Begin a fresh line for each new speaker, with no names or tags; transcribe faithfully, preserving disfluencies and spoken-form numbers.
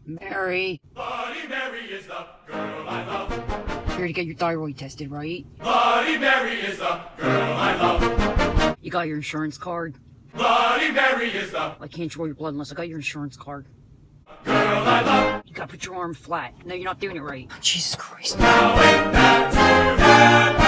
Mary.
Bloody Mary is the girl I love.
Here to get your thyroid tested, right?
Bloody Mary is the girl I love.
You got your insurance card?
Bloody Mary is the
I can't draw your blood unless I got your insurance card.
girl I love.
You gotta put your arm flat. No, you're not doing it right. Jesus Christ.
Now ain't that too bad?